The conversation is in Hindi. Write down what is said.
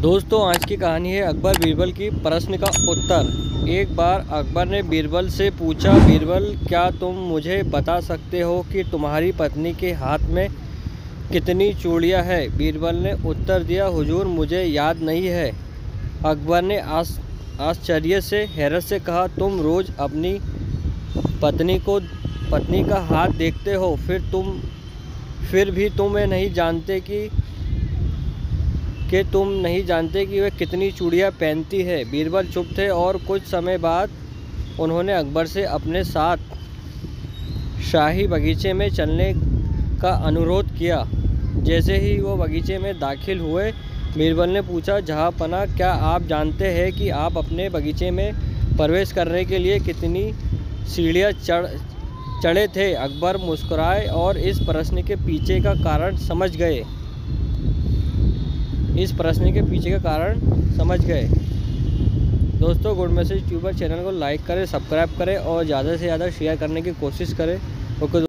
दोस्तों, आज की कहानी है अकबर बीरबल की प्रश्न का उत्तर। एक बार अकबर ने बीरबल से पूछा, बीरबल, क्या तुम मुझे बता सकते हो कि तुम्हारी पत्नी के हाथ में कितनी चूड़ियां हैं? बीरबल ने उत्तर दिया, हुजूर, मुझे याद नहीं है। अकबर ने आश्चर्य से हैरत से कहा, तुम रोज़ अपनी पत्नी का हाथ देखते हो, फिर भी तुम्हें नहीं जानते कि तुम नहीं जानते कि वह कितनी चूड़ियां पहनती है। बीरबल चुप थे और कुछ समय बाद उन्होंने अकबर से अपने साथ शाही बगीचे में चलने का अनुरोध किया। जैसे ही वो बगीचे में दाखिल हुए, बीरबल ने पूछा, जहाँपनाह, क्या आप जानते हैं कि आप अपने बगीचे में प्रवेश करने के लिए कितनी सीढ़ियाँ चढ़े थे? अकबर मुस्कुराए और इस प्रश्न के पीछे का कारण समझ गए। दोस्तों, गुड मैसेज ट्यूबर चैनल को लाइक करें, सब्सक्राइब करें और ज़्यादा से ज़्यादा शेयर करने की कोशिश करें। ओके।